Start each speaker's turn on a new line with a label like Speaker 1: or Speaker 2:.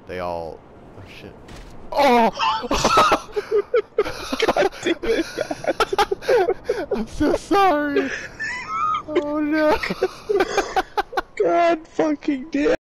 Speaker 1: they all... Oh, shit. Oh!
Speaker 2: God damn it, Matt.
Speaker 1: I'm so sorry. Oh, no.
Speaker 2: God fucking damn.